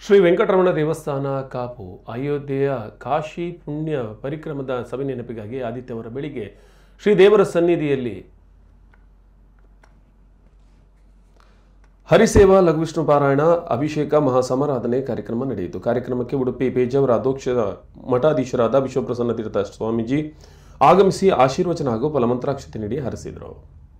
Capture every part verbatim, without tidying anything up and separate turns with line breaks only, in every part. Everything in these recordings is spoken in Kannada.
ಶ್ರೀ ವೆಂಕಟರಮಣ ದೇವಸ್ಥಾನ ಕಾಪು ಅಯೋಧ್ಯೆಯ ಕಾಶಿ ಪುಣ್ಯ ಪರಿಕ್ರಮದ ಸಭೆ ನೆನಪಿಗಾಗಿ ಆದಿತ್ಯವಾರ ಬೆಳಿಗ್ಗೆ ಶ್ರೀ ದೇವರ ಸನ್ನಿಧಿಯಲ್ಲಿ ಹರಿಸೇವಾ ಲಘುವಿಷ್ಣು ಪಾರಾಯಣ ಅಭಿಷೇಕ ಮಹಾಸಮಾರಾಧನೆ ಕಾರ್ಯಕ್ರಮ ನಡೆಯಿತು. ಕಾರ್ಯಕ್ರಮಕ್ಕೆ ಉಡುಪಿ ಪೇಜಾವರ ಅಧ್ಯಕ್ಷ ಮಠಾಧೀಶರಾದ ವಿಶ್ವಪ್ರಸನ್ನ ತೀರ್ಥ ಸ್ವಾಮೀಜಿ ಆಗಮಿಸಿ ಆಶೀರ್ವಚನ ಹಾಗೂ ಫಲಮಂತ್ರಾಕ್ಷತೆ ನೀಡಿ ಹರಿಸಿದರು.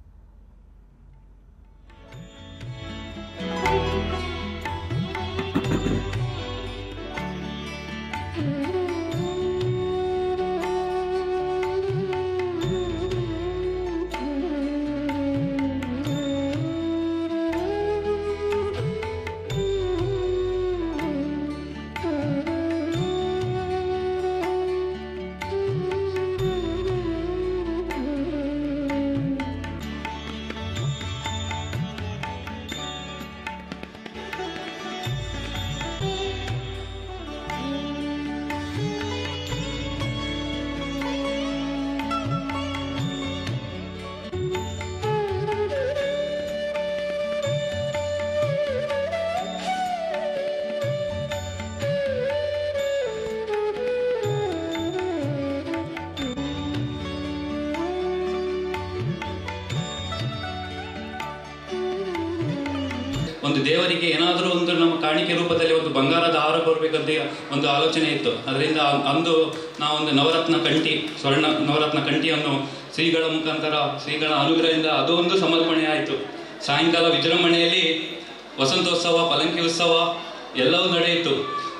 ಒಂದು ದೇವರಿಗೆ ಏನಾದರೂ ಒಂದು ನಮ್ಮ ಕಾಣಿಕೆ ರೂಪದಲ್ಲಿ ಒಂದು ಬಂಗಾರದ ಹಾರ ಬರಬೇಕಂತ ಒಂದು ಆಲೋಚನೆ ಇತ್ತು. ಅದರಿಂದ ಅಂದು ನಾವೊಂದು ನವರತ್ನ ಕಂಠಿ ಸ್ವರ್ಣ ನವರತ್ನ ಕಂಠಿಯನ್ನು ಶ್ರೀಗಳ ಮುಖಾಂತರ ಶ್ರೀಗಳ ಅನುಗ್ರಹದಿಂದ ಅದು ಒಂದು ಸಮರ್ಪಣೆ ಆಯಿತು. ಸಾಯಂಕಾಲ ವಿಜೃಂಭಣೆಯಲ್ಲಿ ವಸಂತೋತ್ಸವ, ಪಲ್ಲಂಕಿ ಉತ್ಸವ ಎಲ್ಲವೂ ನಡೆಯಿತು.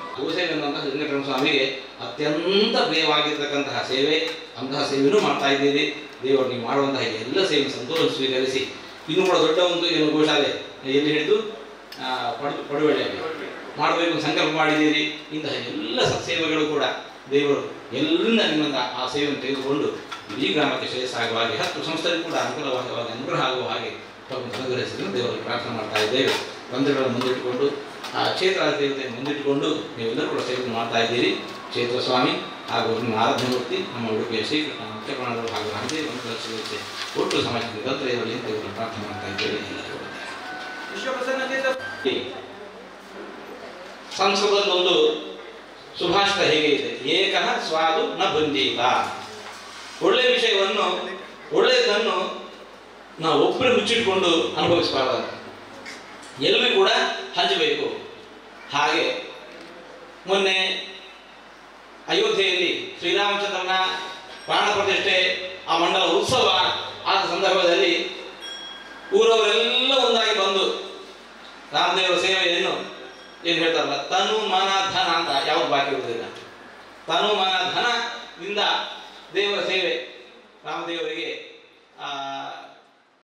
ವೆಂಕಟರಮಣ ಸ್ವಾಮಿಗೆ ಅತ್ಯಂತ ಪ್ರಿಯವಾಗಿರ್ತಕ್ಕಂತಹ ಸೇವೆ, ಅಂತಹ ಸೇವೆಯೂ ಮಾಡ್ತಾ ಇದ್ದೀರಿ. ದೇವರು ನೀವು ಮಾಡುವಂತಹ ಎಲ್ಲ ಸೇವೆ ಸಂತೋಷ ಸ್ವೀಕರಿಸಿ ಇನ್ನೂ ಕೂಡ ದೊಡ್ಡ ಒಂದು ಏನು ಗೋಶಾಲೆ ಎಲ್ಲಿ ಹಿಡಿದು ಪಡು ಪಡುವಳ್ಳಿಯಲ್ಲಿ ಮಾಡಬೇಕು ಸಂಕಲ್ಪ ಮಾಡಿದ್ದೀರಿ. ಇಂತಹ ಎಲ್ಲ ಸತ್ಸೇವೆಗಳು ಕೂಡ ದೇವರು ಎಲ್ಲ ನಿಮ್ಮಿಂದ ಆ ಸೇವೆಯನ್ನು ತೆಗೆದುಕೊಂಡು ಇಡೀ ಗ್ರಾಮಕ್ಕೆ ಶ್ರೇಯಸ್ಸಾಗುವ ಹಾಗೆ ಹತ್ತು ಸಂಸ್ಥೆಗೂ ಕೂಡ ಅನುಕೂಲವಾಗಿ ಅನುಗ್ರಹ ಆಗುವ ಹಾಗೆ ಅನುಗ್ರಹಿಸಿದ್ರು ದೇವರಿಗೆ ಪ್ರಾರ್ಥನೆ ಮಾಡ್ತಾ ಇದ್ದೇವೆ. ಬಂಧುಗಳನ್ನು ಮುಂದಿಟ್ಟುಕೊಂಡು ಆ ಕ್ಷೇತ್ರ ದೇವತೆಯನ್ನು ಮುಂದಿಟ್ಟುಕೊಂಡು ನೀವೆಲ್ಲರೂ ಕೂಡ ಸೇವೆ ಮಾಡ್ತಾ ಇದ್ದೀರಿ. ಕ್ಷೇತ್ರ ಸ್ವಾಮಿ ಹಾಗೂ ನಿಮ್ಮ ಆರಾಧ್ಯ ಮೂರ್ತಿ ನಮ್ಮ ಉಡುಪಿಯ ಶ್ರೀಕೃಷ್ಣ ಮುಖ್ಯಪ್ರಾಣರು ಹಾಗೂ ರಾಮದೇವ ಒಂದು ಒಟ್ಟು ಸಮಾಜಕ್ಕೆ ನಿರಂತರ ಇರಲಿ ಅಂತ ಇವರು ಪ್ರಾರ್ಥನೆ ಮಾಡ್ತಾ ಇದ್ದೇವೆ. ಸಂಸ್ಕೃತದಲ್ಲೊಂದು ಸುಭಾಷಿತ ಹೇಗೆ ಇದೆ, ಏಕಃ ಸ್ವಾದು ನ ಬಂದೀತ. ಒಳ್ಳೆಯ ವಿಷಯವನ್ನು ಒಳ್ಳೆಯದನ್ನು ನಾವು ಒಬ್ಬರು ಮುಚ್ಚಿಟ್ಕೊಂಡು ಅನುಭವಿಸಬಾರದು, ಎಲ್ಲರೂ ಕೂಡ ಹಂಚಬೇಕು. ಹಾಗೆ ಮೊನ್ನೆ ಅಯೋಧ್ಯೆಯಲ್ಲಿ ಶ್ರೀರಾಮಚಂದ್ರನ ಪ್ರಾಣ ಪ್ರತಿಷ್ಠೆ, ಆ ಮಂಡಲ ಉತ್ಸವ ಆದ ಸಂದರ್ಭದಲ್ಲಿ ಊರವರೆಲ್ಲ ಒಂದಾಗಿ ಬಂದು ರಾಮದೇವರ ಸೇವೆಯನ್ನು ಏನು ಹೇಳ್ತಾರಲ್ಲ, ತನು ಮನ ಧನ ಅಂತ ಯಾವುದು ಬಾಕಿ ಇರುವುದಿಲ್ಲ. ತನು ಮನ ಧನದಿಂದ ದೇವರ ಸೇವೆ ರಾಮದೇವರಿಗೆ ಆ